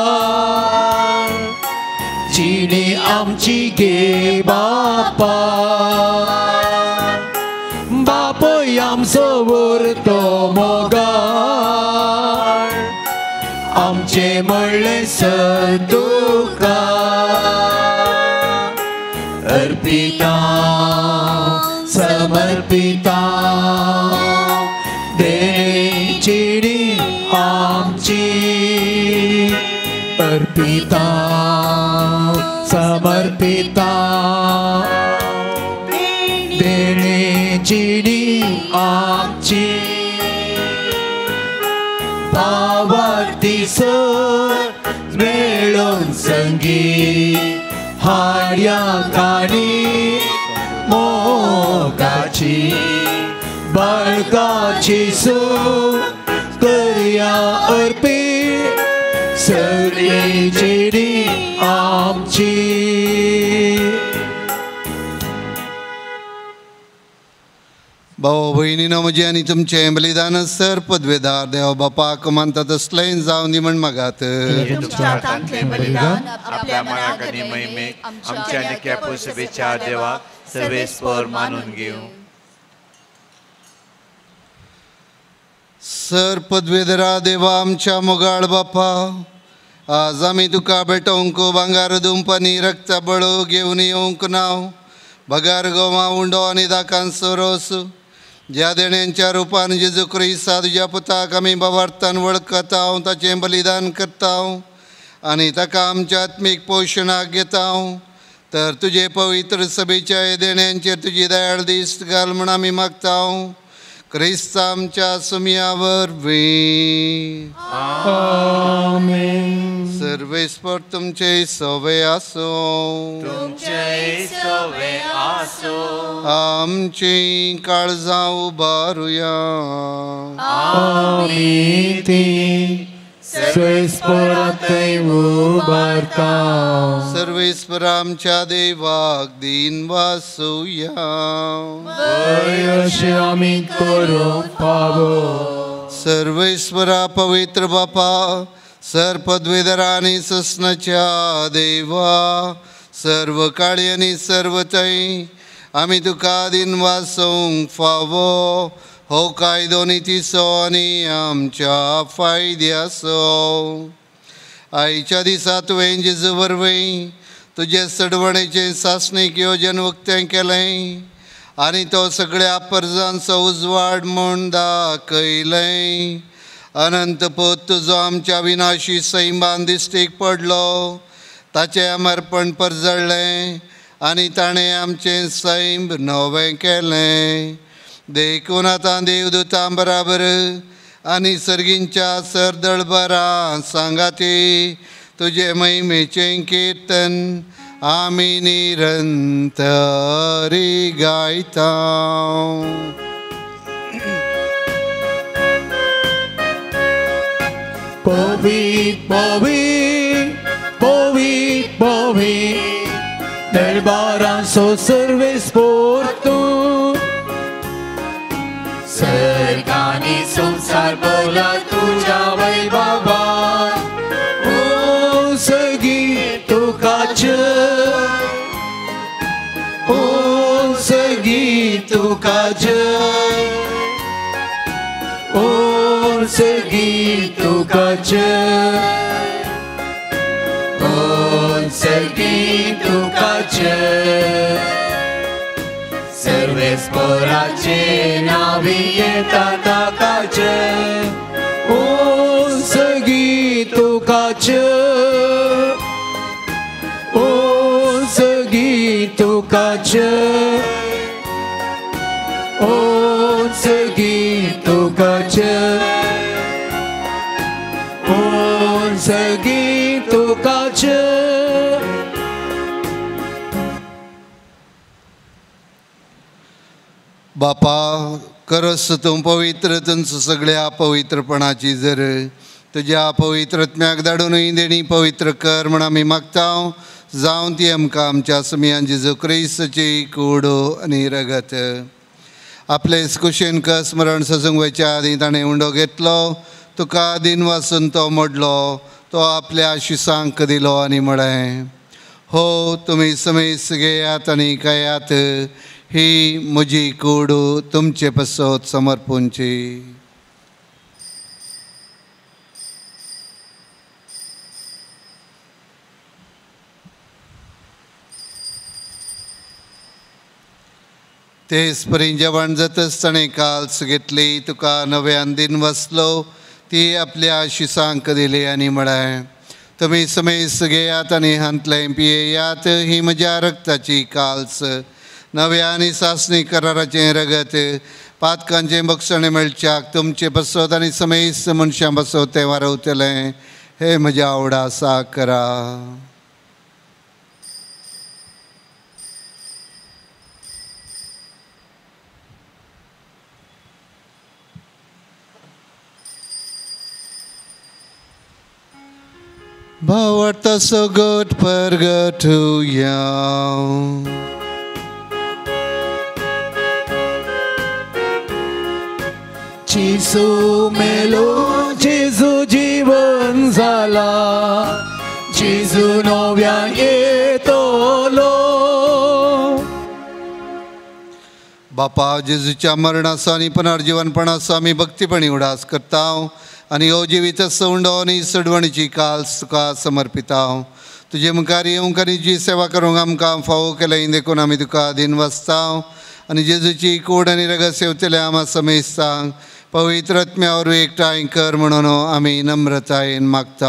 चिनी आमची गे बापा बापय आमचो उरतो मोगाळ आमचे म्हणले सतुका अर्पिता समर्पिता दे चिडी आमची अर्पिता समर्पिता देणे चिडी आमची भावार्थी सर मेळून संगी हाड्या काणी मोगाची बाळकाची सून करया अर्पी सगळी चिडी आमची. भाव भयणीनो म्हजे आनी तुमचें बलिदान सर पदवेदार देव बापाक मानता तसलें जावं दी म्हण मागात. आपल्या मनाकनी महिमेक आमच्या निक्या पुसबेच्या देवाक सर्वेस्पर मानून घेऊ. सर पदवेदरा देवा आमच्या मोगाळ बापा आज आमी तुका भेटोवंक भांगार दुंप आनी रक्त बळो घेवन येवंक नाव भगार गोवा उंडो आनी दाकांचो रोस ज्या देण्यांच्या रुपान जेजू क्रिस्ता तुज्या पुताक आमी भावार्थान वळखता हांव ताचें बलिदान करता हांव आनी ताका आमच्या आत्मीक पोशणाक घेता हांव तर तुजे पवित्र सभेच्या हे देण्यांचेर तुजी दयाळ दिश्ट घाल म्हूण आमी मागता हांव क्रिस्त आमच्या सुमयावर वे आमेन. सर्वेस्पर तुमचे सवे आसो तुमचे सवे आसो आमची काळजां उबारुया आमी ती सर्वेस्परांतय उबारता सर्वेस्पर आमच्या देवाक दिन वासुया अशें आमी करूंक पावो. सर्वेस्परा पवित्र बापा सर पदवेदरा आनी ससनाच्या देवा सर्व काळी आनी सर्व थंय आमी तुका दिन वासोवंक फावो हो कायदो नितीचो आनी आमच्या फायद्याचो. आयच्या दिसा तुवें जेजू वरवीं तुजे सडवणेचें सासणीक येवजन उक्तें केलें आनी तो सगळ्या परजांचो उजवाड म्हूण दाखयलें. अनंत पोत तुजो आमच्या विनाशी सैमान दिश्टीक पडलो ताचें आमर्पण परजळ्ळें आनी ताणें आमचें सैम नवें केलें. देखून आतां देवदूतां बराबर आनी सर्गींच्या सरदळबरां सांगाती तुजे महिमेचें किर्तन आमी निरंतरी गायता. Povit, povit, povit, povit, del baranzo serves por tu. Sergani संसार बोला तुझ्या वैभवात, ओ सगी तुकाच, ओ सगी तुकाच, ओ सगी तुकाचे ओ सगी तुकाचे सर्वेस्पराचे नावी येता ताकाचे ओ सगी तुकाचे ओ सगी तुकाचे ओ सगी तुकाचे ओ सगी तुकाचे बापा करस तूं पवित्र तुमच सगळ्या पवित्रपणाची जर तुज्या पवित्रत्म्याक धाडूनय देणी पवित्र कर म्हण आमी मागता जावं ती आमकां आमच्या समियान जेजू क्रिस्ताची कूड आनी रगत आपले कुशेन कस स्मरण सजूंक वयच्या आदी ताणें उंडो घेतलो तुका दिन वासून तो मोडलो तो आपल्या आशिसांक दिलो आनी म्हळें हो तुमी समेस घेयात आनी खायात ही म्हजी कूड तुमचे पसत समर्पूंची तेच परी जेवण जातच ताणें काल्स घेतली तुका नव्यान दिन वसलो ती आपल्या आशिसांक दिली आनी म्हळें तुमी समेस घेयात आनी हांतलें पियेयात ही म्हज्या रक्ताची काल्स नव्या आनी सासणी कराराचें रगत पातकांचें बक्षणें मेळच्याक तुमचे बसत आनी समेस मनशां बसत तें वारवतलें हे म्हज्या आवडा सा करा भावार्थ सगट परगटुया जेजू मेलो जेजू जीवन जाला जेजू नव्यान येतलो बापा जेजूच्या मरणाचो आनी पुनर्जीवनपणाचो आमी भक्तीपणी उडास करता आनी हो जिवीत सवंडो आनी सडवणीची काल्स तुका समर्पिता तुजे मुखार येवंक आनी जी सेवा करूंक आमकां फावो केलें देखून आमी तुका दिन वाचता आनी जेजूची कूड आनी रगत सेवतले आमा समेस्ता पवित्र आत्म्यावर एकठांय कर म्हणून आमी नम्रतायेन मागता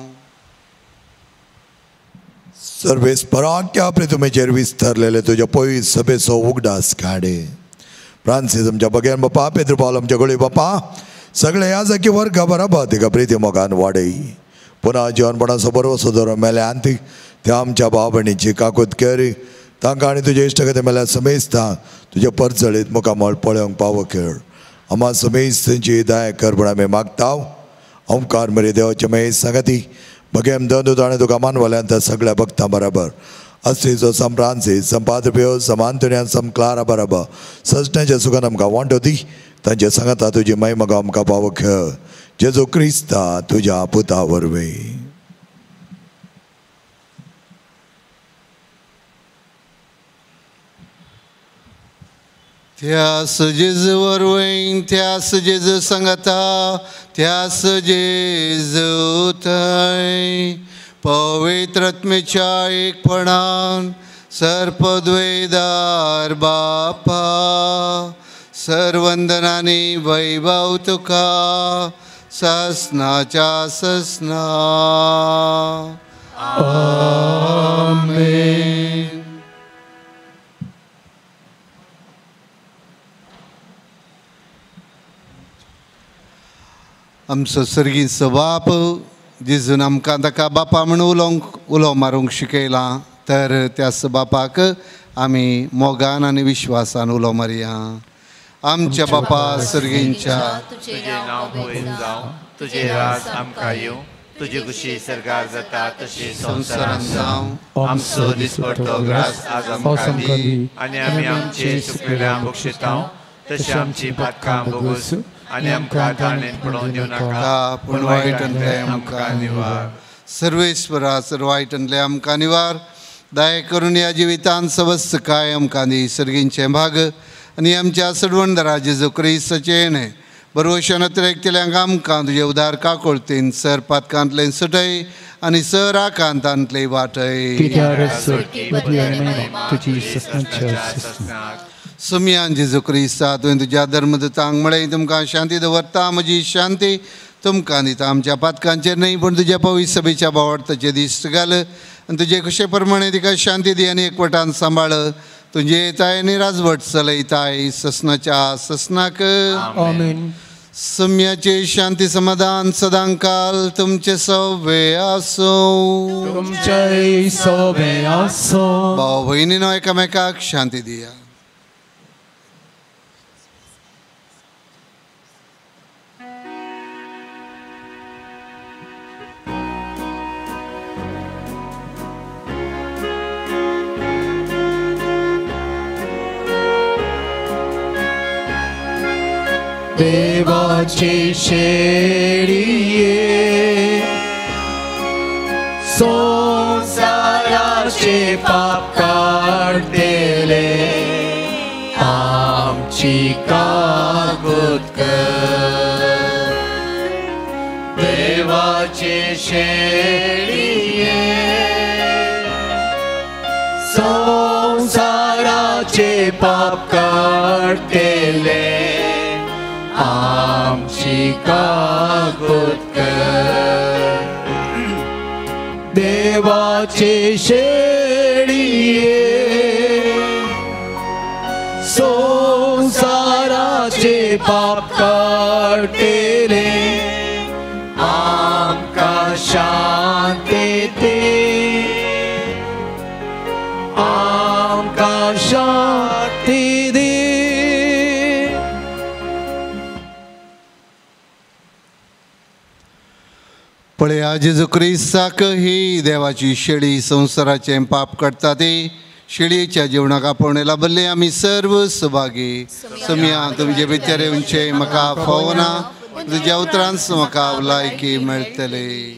सर्वेस्परांच्या प्रितुमेचेर विस्तारलेले तुज्या पवित्र सभेचो उगडास काडे फ्रांसीस आमच्या बगेन बापा पेद्र पावल आमच्या गळी बापा सगळे याजकी वर्गा बराबर तिका प्रिती मोगान वाडय पुन्हा जीवनपणाचो बरो सुदारो मेले आनी त्या आमच्या भाव भयणीची काकूत कर तांकां आनी तुजे इश्टगती मेल्या समेस्ता तुजे परचळीत मुखामळ पळोवंक पावो खेळ आमा समेस्त तेंची दाय कर म्हण आमी मागता ओंकार मरे देवाचे महेश सांगाती बगेम दोन ताणें तुका मानवाल्यांत सगळ्या भक्तां बराबर अस्तिचो सम फ्रांसीस सम पाद्र पियो सम आंतोनियान सम क्लारा बराबर सजण्याच्या सुखान आमकां वांटो दी तांचे सांगाता तुजी महिमा आमकां पावो खेळ जेजू क्रिस्ता तुज्या पुता वरवीं त्यास जेजू वरवीं त्यास जेजू सांगाता त्यास जेजू थंय पवित्र आत्मेच्या एकपणान सर्पद्वेदार बापा सर्वंदनांनी वैभव तुका ससनाच्या ससना आमेन. आमचो सर्गीचो बाप जेजून आमकां ताका बापा म्हणून उलोवंक उलो मारूंक शिकयलां तर त्याच बापाक आमी मोगान आनी विश्वासान उलो मारया. आमच्या बापा सर्गींच्या तुझे नांव पवित्र जावं तुझे राज आमकां येवं तुजी खुशी सरकार जाता तशी संवसारांत जावं. आमचो दिसपडटो ग्रास आज आमकां दी आनी आमी आमचे चुकलेल्यांक बक्षितांव तशी आमची पातकां बोगूस आनी आमकां थाणेंत पडोवन दिवं नाका पूण वायटांतले आमकां निवार. सर्वेश्वरा सर्वायटांतले आमकां निवार. दया करून ह्या जिवितांत सवस्त काय आमकां दी सर्गींचे भाग आनी आमच्या सडवणदारा जेजू क्रिस्ताचे येणे बरोवशनांतल्या एकटेल्यांक आमकां तुजे उदार काकोळतीन सर पातकांतले सुटय आनी सर आकांतांतले वाटय. सुमयान जेजू क्रिस्ता तुवें तुज्या धर्मदूतांक म्हळें तुमकां शांती दवरता, म्हजी शांती तुमकां दिता. आमच्या पातकांचेर न्हय पूण तुज्या पवित्र सभेच्या भावार्थाचे दिश्ट घाल आनी तुजे कशे प्रमाणे तिका शांती दी आनी एकवटान सांबाळ. तुजे येताय आनी राजवट चलयताय ससनाच्या ससनाक. आमीन. सम्याचे शांती समाधान सदांकाल तुमचे सवे आसो. तुमचे सवे आसो. भाव भयणीनो एकामेकाक शांती दिया. देवाचे शेळिये संसाराचे पाप काढतेले आमची कागद कर. देवाचे शेळिये संसाराचे पाप काढतेले आमची कागद कर. देवाचे शेळिये संसाराचे पाप काढतेले आमकां शांती दे. आमकां शांती दे. पळया जेजू क्रिस्ताक ही देवाची शेळी संसाराचें पाप काडटा ती शेळयेच्या जिवनाक आपोवणे लाभल्ले आमी सर्व सुभागी. सम्या तुमचे भितर येवचे म्हाका फावना, तुज्या उतरांच म्हाका लायकी मेळटली.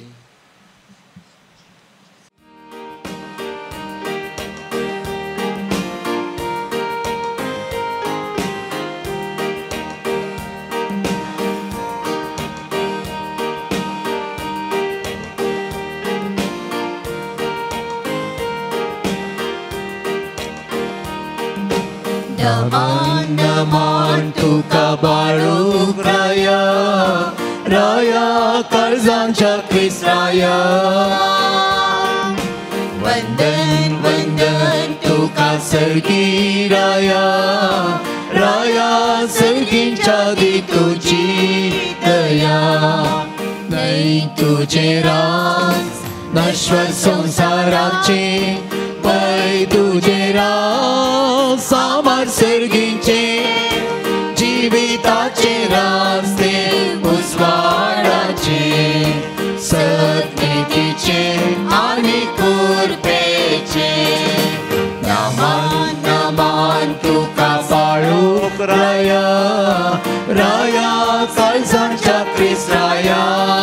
नमन नमन तुका बाळूक राया, राया काळजांच्या क्रिस्ताया. वंदन वंदन तुका सर्गी राया, राया सर्गींच्या दी तुझी दया. नाही तुझे राज नश्वर संसाराचे पै तुझे राज सामार सर्गींचे जिविताचे रास्ते उजवाडाचे सत्नीतीचे आनी कृपेचे. नमन नमन तुका बाळूक राया, राया काळजांच्या क्रिस्ताया.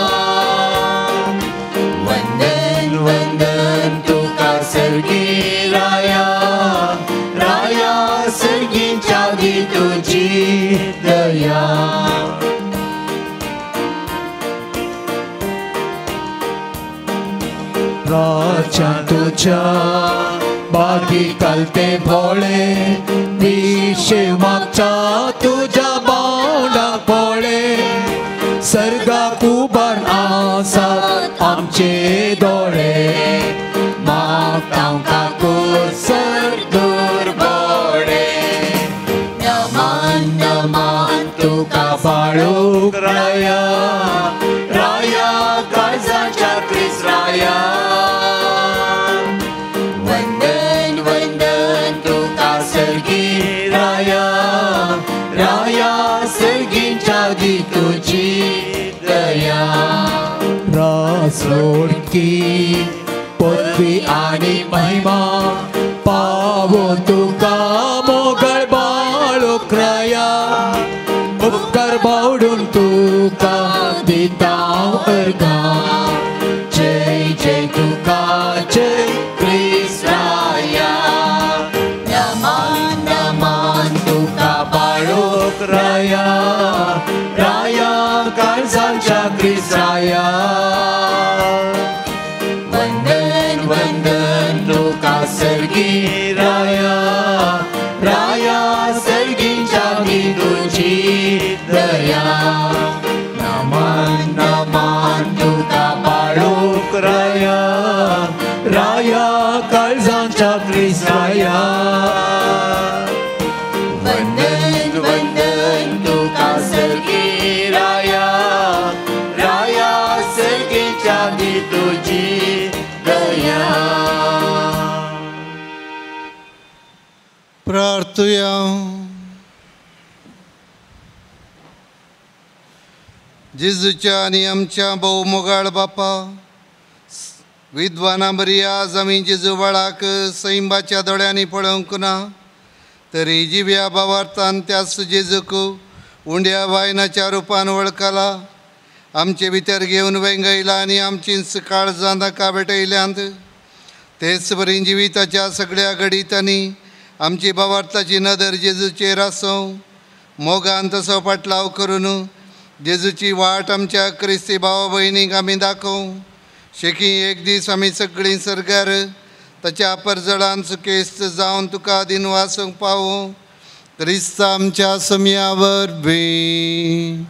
वंदन वंदन तुका सर्गी राया, राया सर्गींच्या दी तुझी दया. राजा तुझ्या बागी कालते भोळे, विशेव मागच्या तुझ्या बावडाक पोळे. सर्गाक उबार आसात आमचे दोळे, मागता कुसर दूर बोळे. नमन नमन तुका बाळूक राया, राया काळजांच्या क्रिस्ताया. वंदन वंदन तुका सर्गी राया, राया सर्गींच्या दी तुझी दया. रासोडकी पदवी आनी महिमा पावो तुका मोगळ बाळूक राया. उपकार बावडून तुका दिता अर्गा. जय जय तुका जय क्रिस्ताया. नमन नमन तुका बाळूक राया, राया तुझी दया नमन नमन तुका बाळूक राया राया काळजांच्या क्रिस्ताया वंदन वंदन तुका सर्गी राया राया सर्गीच्या दी तुझी दया प्रार्थुया जेजूच्या आणि आमच्या बहुमोगाळ बापा विद्वाना बरी आज आमी जेजू बाळाक सैंबाच्या दोळ्यांनी पळोवंक ना तरी जिव्या भावार्थान त्याच जेजूक उंड्या वायनाच्या रुपान वळखला आमचे भितर घेवन वेंगयला आनी आमची काळजां नाका भेटयल्यांत तेच बरी जिविताच्या सगळ्या घडीतांनी आमची भावार्थाची नदर जेजूचेर आसूं मोगान तसो पाटलाव करून जेजूची वाट आमच्या क्रिस्ती भावा भयणीक आमी दाखोव शेकी एक दीस आमी सगळीं सरकार ताच्या परजळान सुकेस्त जावन तुका दिन वासूंक पावूं क्रिस्त आमच्या समियावर बी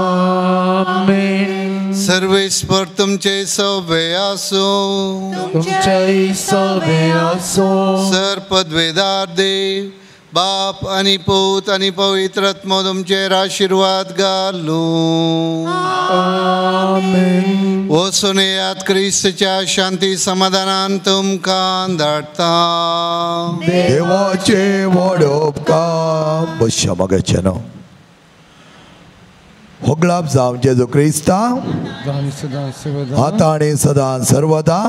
आमेन सर्वेस्पर तुमचे सौभे आसूं तुमचे सौभे आसूं सर्पद्वेदार देव बाप आणि पूत आणि पवित्र आत्मा तुमचेर आशीर्वाद घालूं आमेन वचून येयात क्रिस्तच्या शांती समाधानान तुमकां धाडटा देवाचे व्हड उपकार बश्या मगचे न्हू होगलाप जावं जेजू क्रिस्ता आतां आनी सदां सर्वदा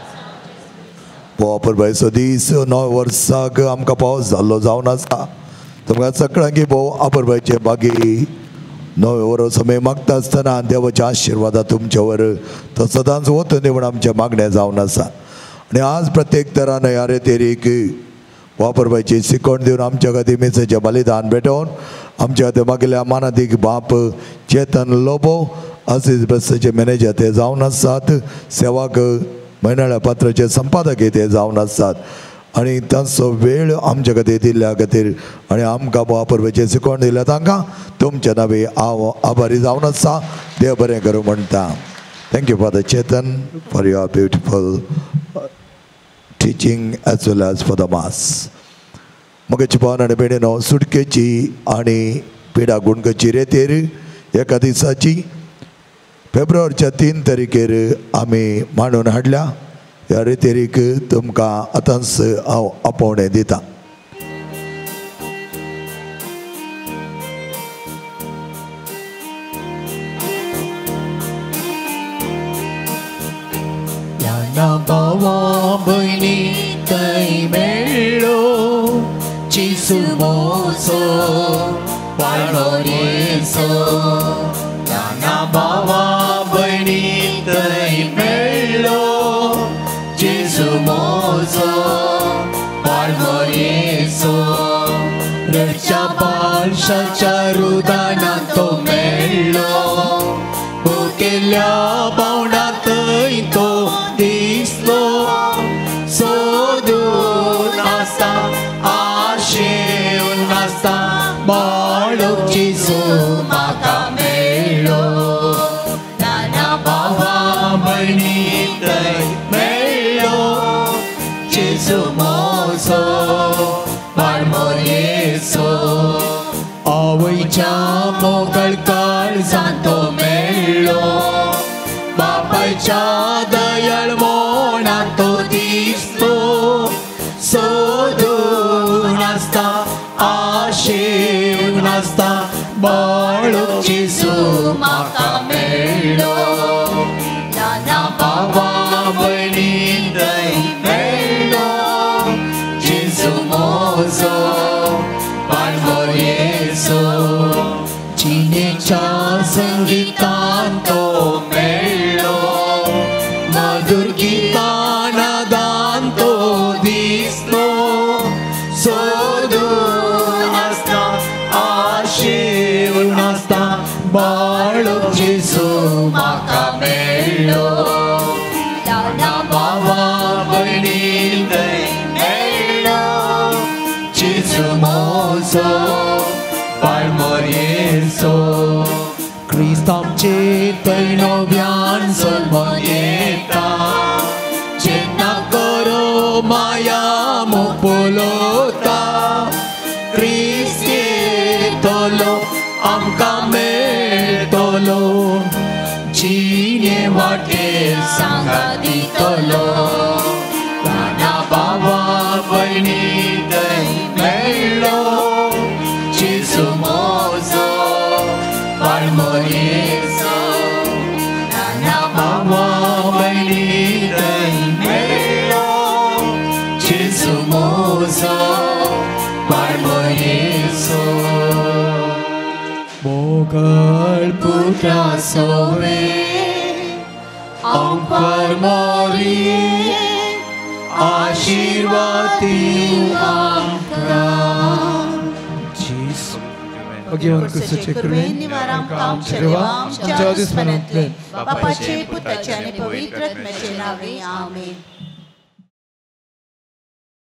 वापरबायचो दीस नवे वर्साक आमकां पावस जाल्लो जावन आसा तुमकां सगळ्यांक भोव वापरबायचे बागी नवे वर्स आमी मागता आसतना देवाच्या आशिर्वादा तुमचे वर तो सदांच वतून दिवून आमचे मागणें जावन आसा आनी आज प्रत्येक तरान ह्या रेतेरीक वापरबायची शिकवण दिवन आमच्या खातीर मेसेजें बलिदान भेटोवन आमच्या खातीर मागिल्ल्या मानादीक बाप चेतन लोबो असीस बसचे मॅनेजर ते जावन आसात सेवाक म्हयनाळ्या पात्राचे संपादक ते जावन आसात आनी तांचो वेळ आमचे खातीर दिल्ल्या खातीर आनी आमकां वापरपाचें शिकवण दिल्या तांकां तुमच्या नांवे हांव आभारी जावन आसा देव बरें करूं म्हणटा thank you for the Chetan for your beautiful teaching as well as for the mass मगेची पावन आनी बेडीनो सुटकेची आनी पिडा गुणकाची रेतेर एका दिसाची फेब्रुवारीच्या तीन तारीखेर आमी मांडून हाडल्या ह्या रेतेरीक तुमकां आतांच हांव आपोवणें दितां भावा भयणी थंय मेळ्ळो चिसू मोसो पाळोरेचो ल्हाना भावा भयणी थंय मेळ्ळो चिसू मोसो पाळोरेचो रडच्या पालशाच्या रुदानात तो मेळ्ळो भुकेल्या पावंडा थंय तो दिसलो सोदून आसता आशेवन आसता बाळूक जेजू म्हाका मेळ्ळो ल्हाना भावा भयणी थंय मेळ्ळो जेजू मोजो बाळमोरयेचो आवयच्या मोगळ काळजांत तो मेळ्ळो बापायच्या दयाळ मोणांत तो दिसतो सोदून आसता आशेवन आसता बाळूक जेजू म्हाका मेळ्ळो ल्हाना भावा भयणी थंय मेळ्ळो जेजू मोजो बाळमोरयेचो जिणेच्या संगीतान तो मेळ्ळो मधुर गितानादान तो दिसलो सोदून आसता आशेवन आसता बाळूक जेजू म्हाका मेळ्ळो ल्हाना भावा भयणी थंय मेळ्ळो जेजू मोजो बाळ येसो क्रिस्त आमचे तैनोव्यान सलमन येता चेतना करो माया मोपोलोता क्रिस्त येतलो आमकां मेळटलो जिणे वाटेर सांगात दितलो नाना बाबा भयणी थंय मेळ्ळो जेजू मोजो बाळमो येसो नाना बाबा भयणी थंय मेळ्ळो जेजू मोजो बाळमो येसो मोगल पुत्रा सोवे आमकां मोरी आशीर्वाद आमकां जेजू भगवान कृष्णाचे कृपेन निवार आमकां आमच्या देवा आमच्या दिसपणांतले बापाचे पुत्राचे आनी पवित्र आत्म्याचे नावे आमेन.